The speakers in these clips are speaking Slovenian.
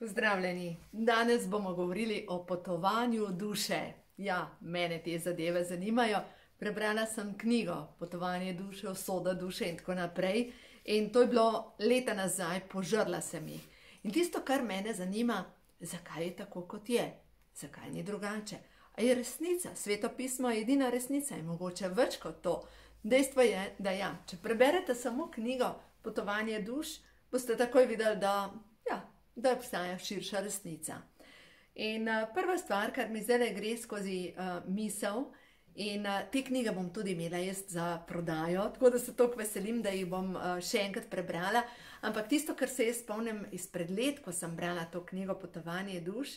Pozdravljeni! Danes bomo govorili o potovanju duše. Ja, mene te zadeve zanimajo. Prebrala sem knjigo Potovanje duše, usoda duše in tako naprej. In to je bilo leta nazaj, požrla sem jih. In tisto, kar mene zanima, zakaj je tako, kot je? Zakaj ni drugače? A je resnica? Sveto pismo je edina resnica in mogoče več kot to. Dejstvo je, da ja, če preberete samo knjigo Potovanje duš, boste takoj videli, da obstaja širša resnica. In prva stvar, kar mi zdaj gre skozi misel, in te knjige bom tudi imela jaz za prodajo, tako da se toliko veselim, da jih bom še enkrat prebrala, ampak tisto, kar se jaz spomnim izpred let, ko sem brala to knjigo Potovanje duš,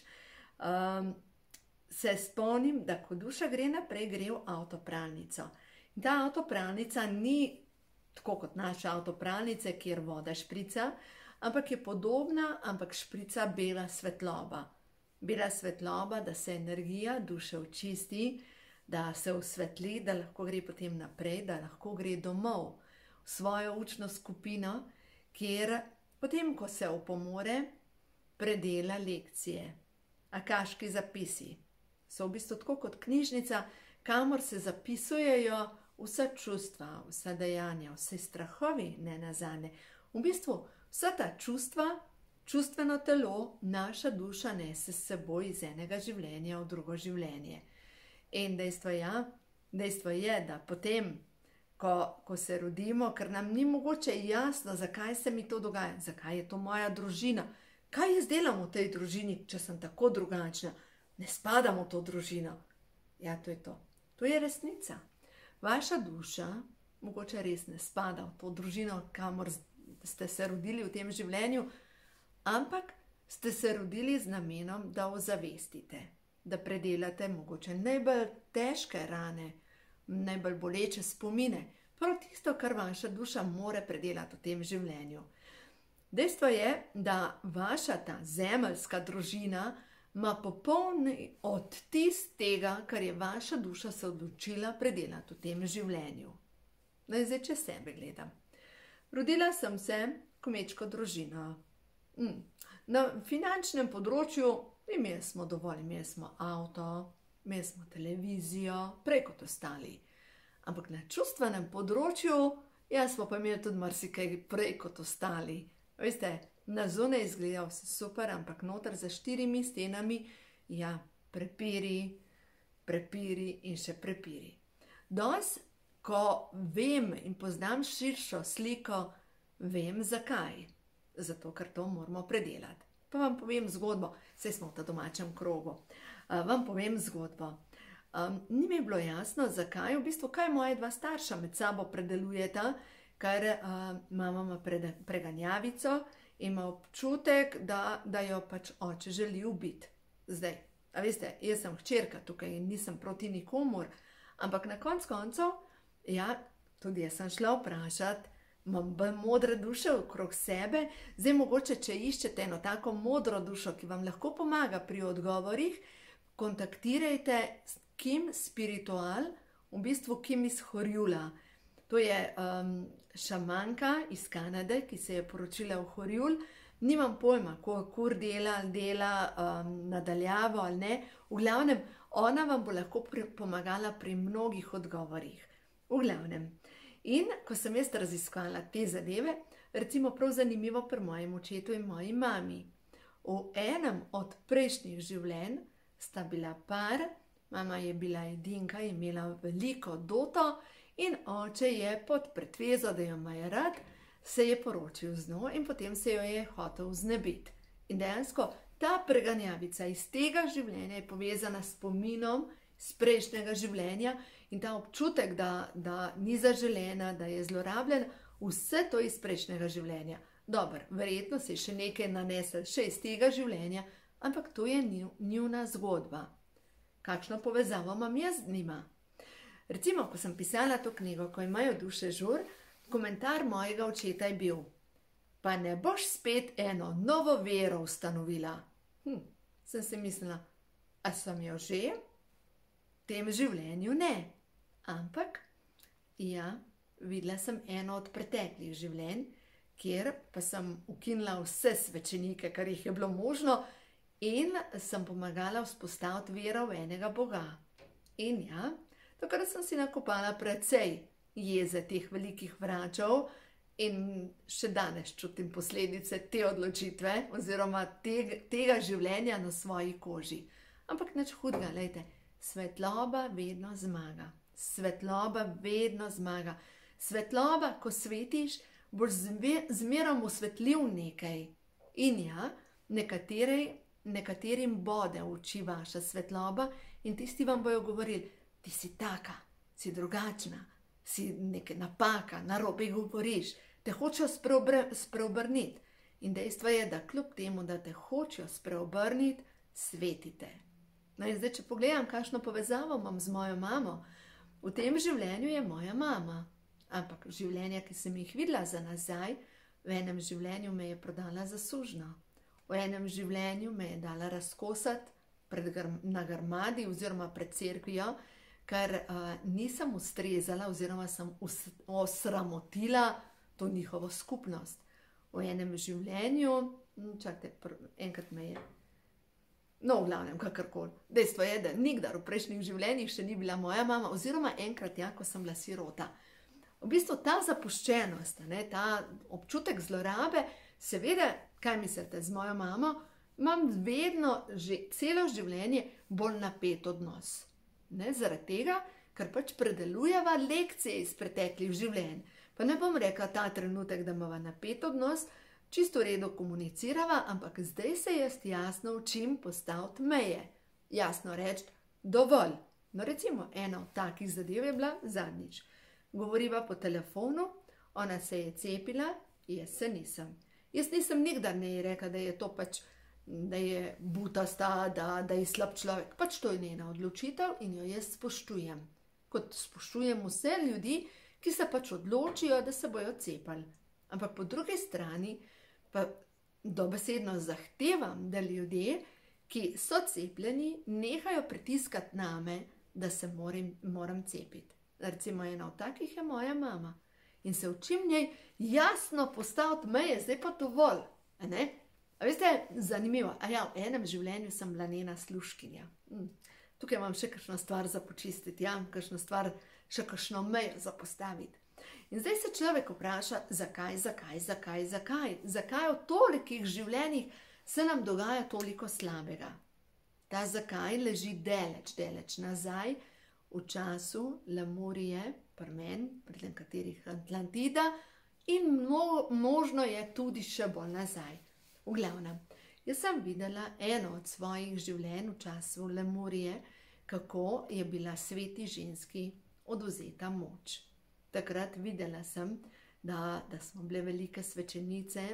se spomnim, da ko duša gre naprej, gre v avtopralnico. In ta avtopralnica ni tako kot naše avtopralnice, kjer voda šprica, ampak je podobna, ampak šprica bela svetloba. Bela svetloba, da se energija duše očisti, da se osvetli, da lahko gre potem naprej, da lahko gre domov v svojo učno skupino, kjer potem, ko se opomore, predela lekcije. Akaški zapisi so v bistvu tako kot knjižnica, kamor se zapisujejo vsa čustva, vsa dejanja, vse strahovi, ne nazadnje. V bistvu vsa ta čustva, čustveno telo, naša duša nese s seboj iz enega življenja v drugo življenje. In dejstvo je, da potem, ko se rodimo, ker nam ni mogoče jasno, zakaj se mi to dogaja, zakaj je to moja družina, kaj jaz delam v tej družini, če sem tako drugačna, ne spadam v to družino. Ja, to je to. To je resnica. Vaša duša mogoče res ne spada v to družino, kamor ste se rodili v tem življenju, ampak ste se rodili z namenom, da ozavestite, da predelate mogoče najbolj težke rane, najbolj boleče spomine, prav tisto, kar vaša duša more predelati v tem življenju. Dejstvo je, da vaša ta zemeljska družina ima popoln odtis tega, kar je vaša duša se odločila predelati v tem življenju. Zdaj, če sebe gledam. Rodila sem se kmečko družino. Na finančnem področju imeli smo dovolj, imeli smo avto, imeli smo televizijo, prej kot ostali. Ampak na čustvenem področju, smo pa imeli tudi marsikaj prej kot ostali. Veste, na zunaj izgleda vse super, ampak noter za 4 stenami, prepiri in še prepiri. Danes, ko vem in poznam širšo sliko, vem zakaj. Zato, ker to moramo predelati. Pa vam povem zgodbo, saj smo v ta domačem krogu. Vam povem zgodbo. Ni mi bilo jasno, zakaj, v bistvu, kaj moja dva starša med sabo predelujeta, ker mama ima preganjavico in ima občutek, da jo pač oče želi ubiti. Zdaj, a veste, jaz sem hčerka tukaj in nisem proti nikomur, ampak na koncu, tudi jaz sem šla vprašati, imam bolj modre duše okrog sebe, zdaj mogoče, če iščete eno tako modro dušo, ki vam lahko pomaga pri odgovorih, kontaktirajte Kim Spiritual, v bistvu Kim iz Horjula. To je šamanka iz Kanade, ki se je poročila v Horjul. Nimam pojma, kur dela nadaljavo ali ne. V glavnem, ona vam bo lahko pomagala pri mnogih odgovorih. V glavnem. In ko sem jaz raziskala te zadeve, recimo prav zanimivo pri mojem očetu in moji mami. V enem od prejšnjih življenj sta bila par, mama je bila edinka, je imela veliko doto in oče je pod pretvezo, da jo ima rad, se je poročil z njo in potem se jo je hotel znebiti. In dejansko ta preganjavica iz tega življenja je povezana s spominom iz prejšnjega življenja in ta občutek, da ni zaželena, da je zlorabljena, vse to iz prejšnjega življenja. Dobro, verjetno se je še nekaj nanesel še iz tega življenja, ampak to je njuna zgodba. Kakšno povezavo imam jaz z njima? Recimo, ko sem pisala to knjigo, ko imajo duše žur, komentar mojega očeta je bil: pa ne boš spet eno novo vero ustanovila. Sem si mislila, a sem jo že? V tem življenju ne. Ampak, videla sem eno od preteklih življenj, kjer pa sem ukinila vse svečenike, kar jih je bilo možno, in sem pomagala vzpostaviti vero v enega Boga. In ja, takrat sem si nakopala precej jeze teh velikih vračev in še danes čutim posledice te odločitve oziroma tega življenja na svoji koži. Ampak nič hudega, lejte, svetloba vedno zmaga. Svetloba vedno zmaga. Svetloba, ko svetiš, boš zmerom osvetlil nekaj. In ja, nekaterim bode v oči vaša svetloba in tisti vam bojo govorili, ti si taka, si drugačna, si nekaj napaka, narobe govoriš, te hočejo spreobrniti. In dejstvo je, da kljub temu, da te hočejo spreobrniti, svetite. No in zdaj, če pogledam, kakšno povezavo imam z mojo mamo, v tem življenju je moja mama. Ampak življenja, ki sem jih videla za nazaj, v enem življenju me je prodala za sužnjo. V enem življenju me je dala razkosati na grmadi oziroma pred cerkvijo, ker nisem ustrezala oziroma sem osramotila to njihovo skupnost. V enem življenju, enkrat me je, no v glavnem, kakorkoli. Dejstvo je, da nikdar v prejšnjih življenjih še ni bila moja mama oziroma enkrat ja, ko sem bila sirota. V bistvu ta zapuščenost, ta občutek zlorabe, seveda, kaj mislite, z mojo mamo, imam vedno že celo življenje bolj napet odnos. Zaradi tega, ker pač predelujeva lekcije iz preteklih življenj. Pa ne bom rekla ta trenutek, da imava napet odnos, čisto v redu komunicirava, ampak zdaj se jaz jasno učim postaviti meje. Jasno reči, dovolj. No recimo, ena od takih zadev je bila zadnjič. Govoriva po telefonu, ona se je cepila, jaz se nisem. Jaz nisem nikdar ne rekla, da je to pač, da je butasta, da je slab človek. Pač to je njena odločitev in jo jaz spoštujem. Kot spoštujem vse ljudi, ki se pač odločijo, da se bojo cepali. Ampak po drugi strani pa dobesedno zahtevam, da ljudje, ki so cepljeni, nehajo pritiskati name, da se moram cepiti. Recimo ena od takih je moja mama. In se učim njej jasno postaviti meje, zdaj pa dovolj. A veste, zanimivo, v enem življenju sem bila njena služkinja. Tukaj imam še kakšno stvar za počistiti, kakšno stvar, še kakšno mejo za postaviti. In zdaj se človek vpraša, zakaj? Zakaj v tolikih življenjih se nam dogaja toliko slabega? Ta zakaj leži daleč nazaj, v času Lemurije, pri meni, pri nekaterih Atlantida in možno je tudi še bolj nazaj. V glavnem, jaz sem videla eno od svojih življenj v času Lemurije, kako je bila sveti ženski odvzeta moč. Takrat videla sem, da smo bile velike svečenice,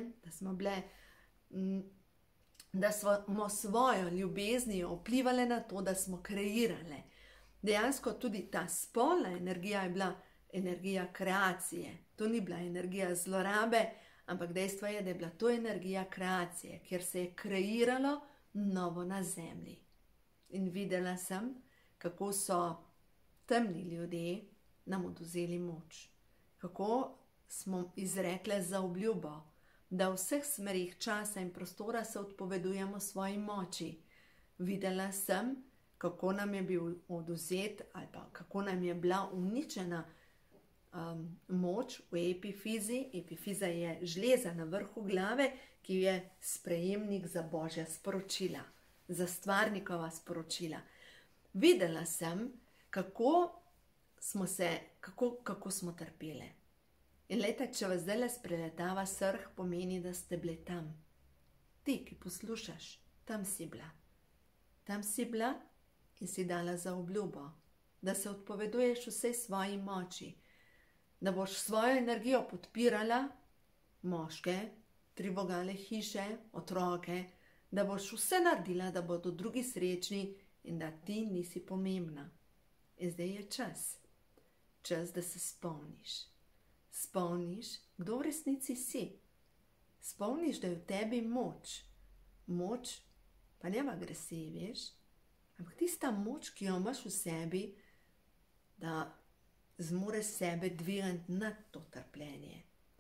da smo svojo ljubeznijo vplivali na to, da smo kreirale. Dejansko tudi ta spolna energija je bila energija kreacije. To ni bila energija zlorabe, ampak dejstvo je, da je bila to energija kreacije, kjer se je kreiralo novo na zemlji. In videla sem, kako so temni ljudje nam odvzeli moč. Kako smo izrekle zaobljubo, da v vseh smerih časa in prostora se odpovedujemo svoji moči. Videla sem, kako nam je bil odvzet ali pa kako nam je bila uničena moč v epifizi. Epifiza je žleza na vrhu glave, ki je sprejemnik za Božja sporočila, za stvarnikova sporočila. Videla sem, kako smo trpele. In lejte, če vas zdaj spreletava srh, pomeni, da ste bile tam. Ti, ki poslušaš, tam si bila. Tam si bila in si dala zaobljubo, da se odpoveduješ vsej svoji moči, da boš svojo energijo podpirala moške, trivogale hiše, otroke, da boš vse naredila, da bodo drugi srečni in da ti nisi pomembna. In zdaj je čas, da se spomniš. Spomniš, kdo v resnici si. Spomniš, da je v tebi moč. Moč, pa ne v agresiji, veš, ampak tista moč, ki jo imaš v sebi, da zmoreš sebe dvigati nad to trpljenje.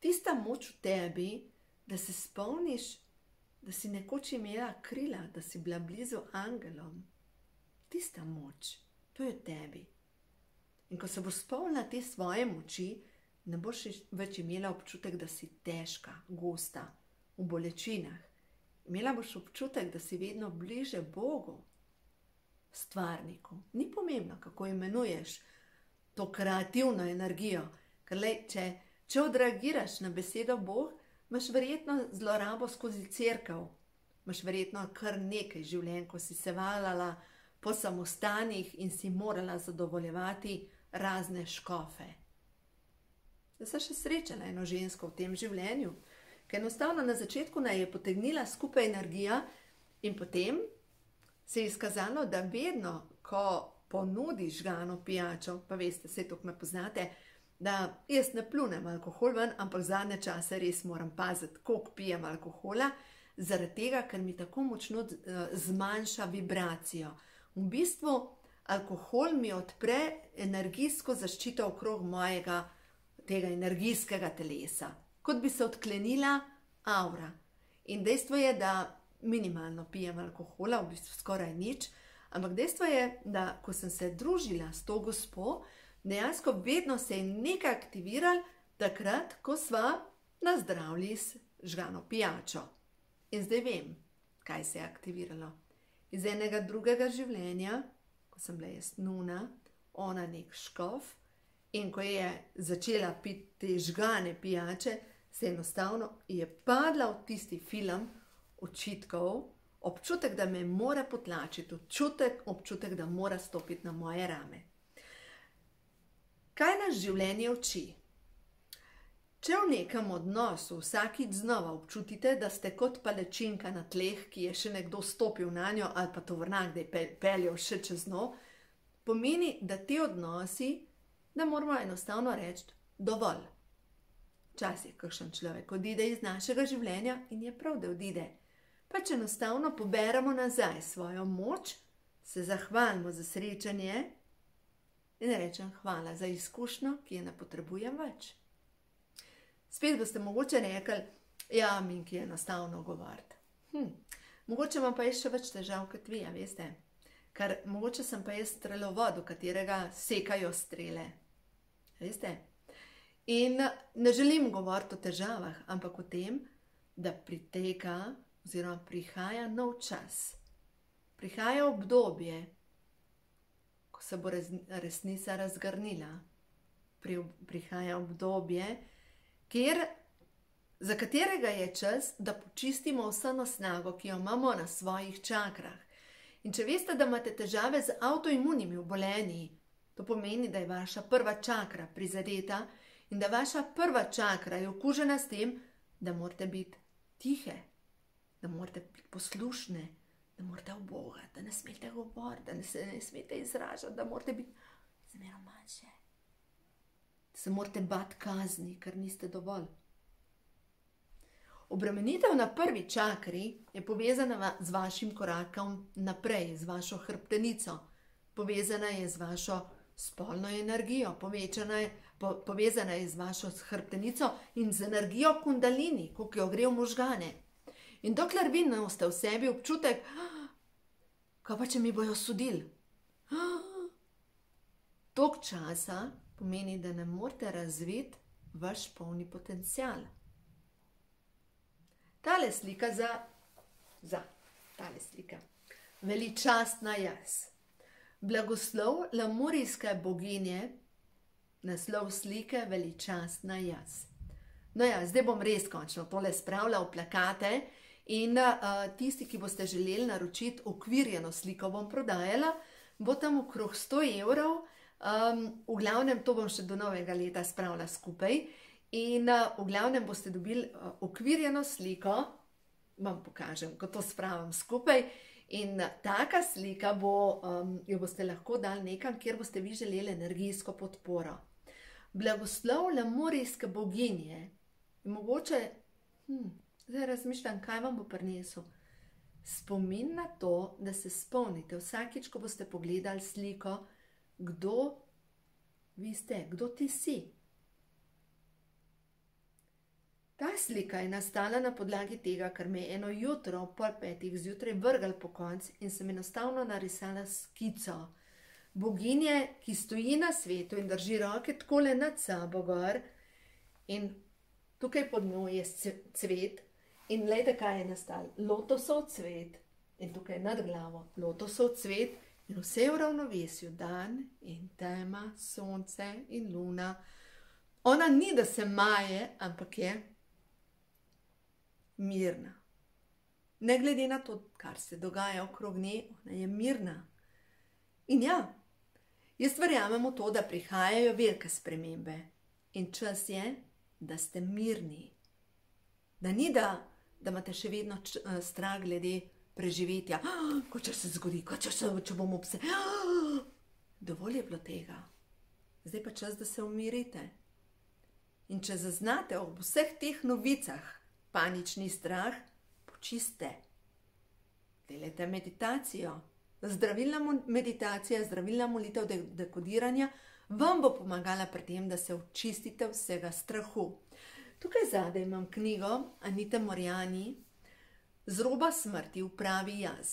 tista moč v tebi, da se spomniš, da si nekoč imela krila, da si bila blizu angelom. Tista moč, to je v tebi. In ko se boš spomnila te svoje moči, ne boš več imela občutek, da si težka, gosta, v bolečinah. Imela boš občutek, da si vedno bliže Bogu, stvarniku. Ni pomembno, kako imenuješ to kreativno energijo, ker če odreagiraš na besedo Bog, imaš verjetno zlorabo skozi cerkev, imaš verjetno kar nekaj življenj, ko si se valjala po samostanih in si morala zadovoljevati razne škofe. Jaz sem še srečala eno žensko v tem življenju, ker enostavno na začetku naj je potegnila skupaj energija in potem se je izkazalo, da vedno, ko ponudiš žgano pijačo, pa veste, saj toliko me poznate, da jaz ne plunem alkohol ven, ampak zadnje čase res moram paziti, koliko pijem alkohola, zaradi tega, ker mi tako močno zmanjša vibracijo. V bistvu alkohol mi odpre energijsko zaščito okrog mojega tega energijskega telesa, kot bi se odklenila aura. In dejstvo je, da minimalno pijem alkohola, v bistvu skoraj nič, ampak dejstvo je, da ko sem se družila s to gospo, dejansko vedno se je nekaj aktiviralo takrat, ko sva nazdravili z žgano pijačo. In zdaj vem, kaj se je aktiviralo. Iz enega drugega življenja, ko sem bila jaz nuna, ona nek škof, in ko je začela piti te žgane pijače, se enostavno je padla v tisti film očitkov, občutek, da me mora potlačiti, občutek, da mora stopiti na moje rame. Kaj nas življenje uči? Če v nekem odnosu vsakič znova občutite, da ste kot palečinka na tleh, ki je še nekdo stopil na njo, ali pa tovornjak, da je peljal še čez dno, pomeni, da ti odnosi, da moramo enostavno reči dovolj. Včasih kakšen človek odide iz našega življenja in je prav, da odide. Pač enostavno poberemo nazaj svojo moč, se zahvalimo za srečanje in rečem hvala za izkušnjo, ki je ne potrebujem več. Spet boste mogoče rekli, ja, Minki je enostavno govoriti. Mogoče imam pa jaz še več težav kot vi, veste? Ker mogoče sem pa jaz strelovod, v katerega sekajo strele. Veste? In ne želim govoriti o težavah, ampak o tem, da priteka oziroma prihaja nov čas. Prihaja obdobje, ko se bo resnica razgrnila. Prihaja obdobje, za katerega je čas, da počistimo vso snago, ki jo imamo na svojih čakrah. In če veste, da imate težave z avtoimunimi obolenji, to pomeni, da je vaša prva čakra prizadeta in da vaša prva čakra je okužena s tem, da morate biti tihe, da morate biti poslušne, da morate ubogati, da ne smete govoriti, da se ne smete izražati, da morate biti zmeraj manjše. Da se morate bati kazni, ker niste dovolj. Obremenitev na prvi čakri je povezana z vašim korakom naprej, z vašo hrbtenico. Povezana je z vašo spolno energijo, povezana je z vašo hrbtenico in z energijo kundalini, ko jo gre v možgane. In dokler vi nosite v sebi občutek, kaj pa če mi bojo sodili? Toliko časa pomeni, da ne morete razviti vaš polni potencial. Tale slika tale slika. Veličastna jaz. Blagoslov lemurijske boginje, naslov slike Veličastna jaz. No ja, zdaj bom res končno tole spravila v plakate in tisti, ki boste želeli naročiti okvirjeno sliko, bom prodajala, bo tam okrog 100 evrov. V glavnem, to bom še do novega leta spravila skupaj in v glavnem boste dobili okvirjeno sliko, vam pokažem, ko to spravim skupaj in taka slika bo, jo boste lahko dali nekam, kjer boste vi želeli energijsko podporo. Blagoslov lemurijske boginje. In mogoče, zdaj razmišljam, kaj vam bo prinesel. Spomin na to, da se spomnite vsakič, ko boste pogledali sliko, kdo vi ste, kdo ti si. Ta slika je nastala na podlagi tega, ker me je eno jutro ob 4:30 zjutraj vrgel po konc in sem enostavno narisala skico boginje, ki stoji na svetu in drži roke takole nad sabo gor, in tukaj pod njo je cvet in glejte, kaj je nastalo. Lotosov cvet in tukaj nad glavo lotosov cvet in vse je v ravnovesju, dan in tema, sonce in luna. Ona ni, da se maje, ampak je mirna. Ne glede na to, kar se dogaja okrog nje, ona je mirna. In ja, jaz verjamem v to, da prihajajo velike spremembe in čas je, da ste mirni. Da ni, da imate še vedno strah glede preživetja. Ko če se zgodi, če bomo pse. Dovolj je bilo tega. Zdaj pa čas, da se umirite. In če zaznate ob vseh teh novicah panični strah, počiste. Delajte meditacijo. Zdravilna meditacija, zdravilna molitev dekodiranja vam bo pomagala pri tem, da se očistite vsega strahu. Tukaj zadaj imam knjigo Anite Morijani Z roba smrti v pravi jaz.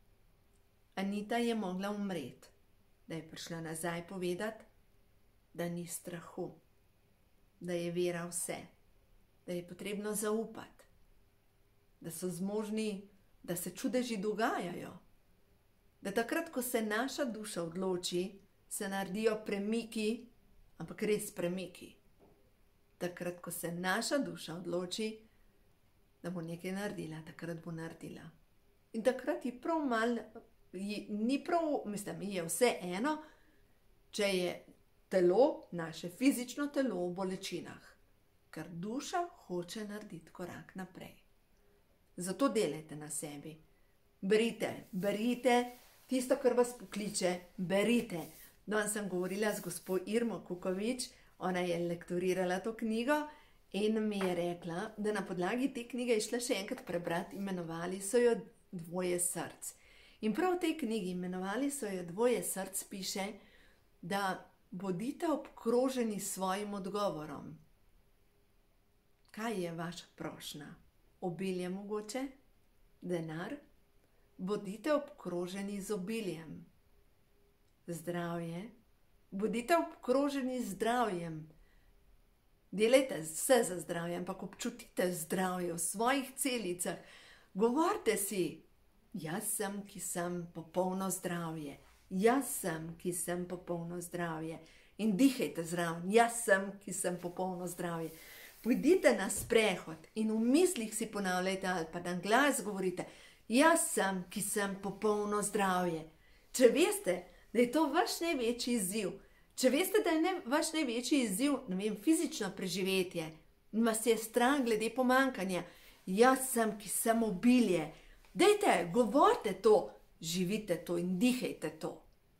Anita je mogla umreti, da je prišla nazaj povedati, da ni strahu, da je vera vse, da je potrebno zaupati, da so zmožni, da se čudeži dogajajo, da takrat, ko se naša duša odloči, se naredijo premiki, ampak res premiki. Takrat, ko se naša duša odloči, da bo nekaj naredila, takrat bo naredila. In takrat je prav malo, ni prav, mislim, je vse eno, če je telo, naše fizično telo v bolečinah, ker duša hoče narediti korak naprej. Zato delajte na sebi. Berite, tisto, kar vas pokliče, berite. Danes sem govorila z gospo Irmo Kukovič, ona je lektorirala to knjigo in mi je rekla, da na podlagi te knjige je šla še enkrat prebrati, imenovali so jo Dvoje src. In prav v tej knjigi, imenovali so jo Dvoje src, piše, da bodite obkroženi s svojim odgovorom. Kaj je vaša prošnja? Obilje mogoče? Denar? Bodite obkroženi z obiljem. Zdravje? Bodite obkroženi z zdravjem. Delajte vse za zdravje, ampak občutite zdravje v svojih celicah. Govorite si, jaz sem, ki sem popolno zdravje. Jaz sem, ki sem popolno zdravje. In dihajte zraven, jaz sem, ki sem popolno zdravje. Pojdite na sprehod in v mislih si ponavljajte ali pa na glas govorite, jaz sem, ki sem popolno zdravje. Če veste, da je to vaš največji izziv, če veste, da je vaš največji izziv, ne vem, fizično preživetje, in vas je strah glede pomanjkanja, jaz sem, ki sem obilje. Dajte, govorite to, živite to in dihajte to.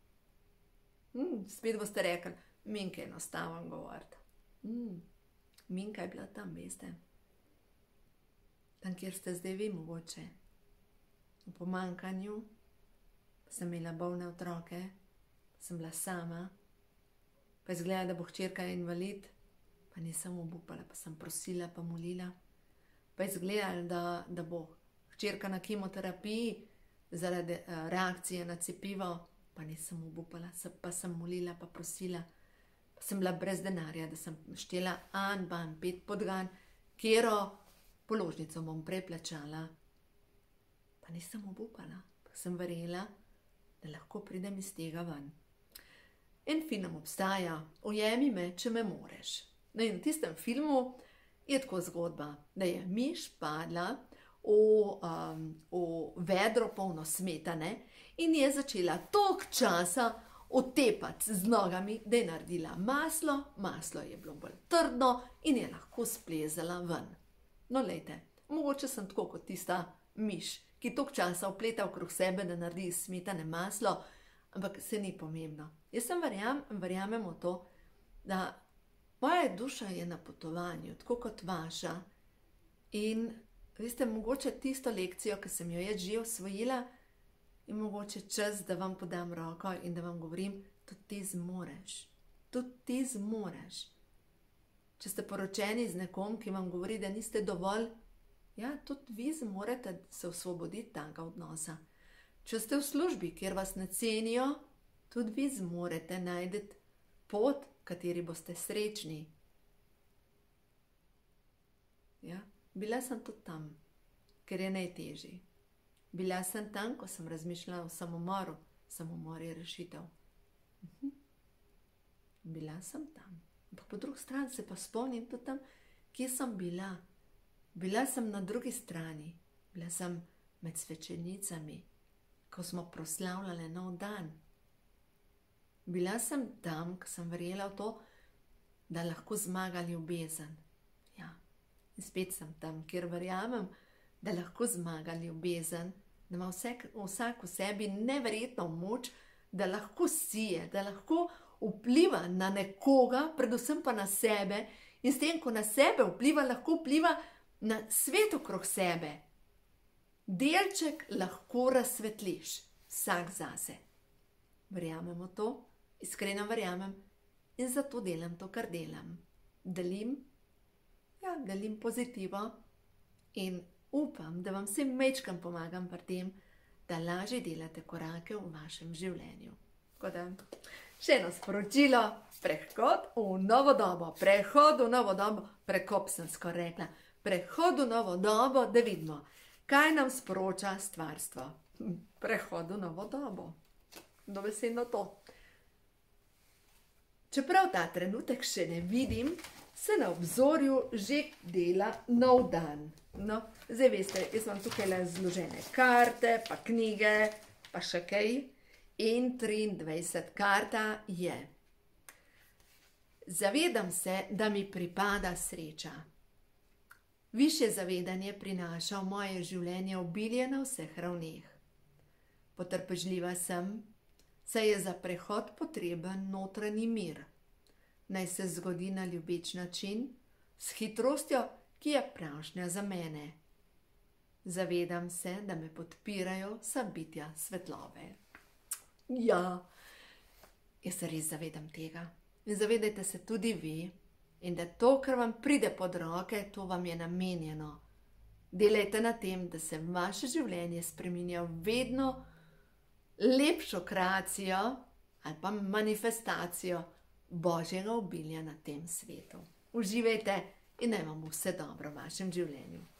Spet boste rekli, Minka je enostaven govoriti. Minka je bila tam, veste. Tam, kjer ste zdaj vi mogoče. V pomanjkanju, sem imela bolne otroke, sem bila sama, pa izgleda, da bo hčerka invalid, pa nisem obupala, pa sem prosila, pa molila. Pa izgleda, da bo hčerka na kemoterapiji zaradi reakcije na cepivo, pa nisem obupala, pa sem molila, pa prosila. Pa sem bila brez denarja, da sem štela ban, 5 podgan, kjero položnico bom preplačala. Pa nisem obupala, pa sem verjela, da lahko pridem iz tega ven. En film obstaja, Ujemi me, če me moreš. No in v tistem filmu je tako zgodba, da je miš padla v vedro polno smetane in je začela toliko časa otepati z nogami, da je naredila maslo, maslo je bilo bolj trdno in je lahko splezala ven. No, lejte, mogoče sem tako kot tista miš, ki toliko časa opleta okrog sebe, da naredi iz smetane maslo, ampak se ni pomembno. Jaz sem verjamem v to, da moja duša je na potovanju, tako kot vaša. In veste, mogoče tisto lekcijo, ki sem jo jaz že osvojila, je mogoče čas, da vam podam roko in da vam govorim, tudi ti zmoreš. Tudi ti zmoreš. Če ste poročeni z nekom, ki vam govori, da niste dovolj, ja, tudi vi morate se osvoboditi tega odnosa. Če ste v službi, kjer vas ne cenijo, tudi vi morate najti pot, kateri boste srečni. Ja, bila sem tudi tam, ker je najtežji. Bila sem tam, ko sem razmišljala o samomoru. Samomor je rešitev. Bila sem tam. Ampak po drugi strani se pa spomnim tudi tam, kje sem bila. Bila sem na drugi strani. Bila sem med svečenicami, ko smo proslavljali nov dan. Bila sem tam, ko sem verjela v to, da lahko zmaga ljubezen. Ja, in spet sem tam, kjer verjamem, da lahko zmaga ljubezen, da ima vsak v sebi neverjetno moč, da lahko sije, da lahko vpliva na nekoga, predvsem pa na sebe, in s tem, ko na sebe vpliva, lahko vpliva na svet okrog sebe. Delček lahko razsvetliš, vsak zase. Verjamemo to, iskreno verjamem in zato delam to, kar delam. Delim pozitivo in upam, da vam vsem majčkam pomagam pri tem, da lažje delate korake v vašem življenju. Tako da, še eno sporočilo, prehod v novo dobo, prekop sem skoraj rekla, prehod v novo dobo, da vidimo, kaj nam sporoča stvarstvo. Prehod v novo dobo. Dobesedno to. Čeprav ta trenutek še ne vidim, se na obzorju že dela nov dan. No, zdaj veste, jaz imam tukaj zložene karte, pa knjige, pa še kaj. In 23 karta je. Zavedam se, da mi pripada sreča. Višje zavedanje prinaša v moje življenje obilje na vseh ravneh. Potrpežljiva sem, saj je za prehod potreben notranji mir. Naj se zgodi na ljubeč način, s hitrostjo, ki je pravšnja za mene. Zavedam se, da me podpirajo vsa bitja svetlobe. Ja, jaz se res zavedam tega. In zavedajte se tudi vi, in da to, kar vam pride pod roke, to vam je namenjeno. Delajte na tem, da se vaše življenje spreminja v vedno lepšo kreacijo ali pa manifestacijo Božjega obilja na tem svetu. Uživajte in naj vam vse dobro v vašem življenju.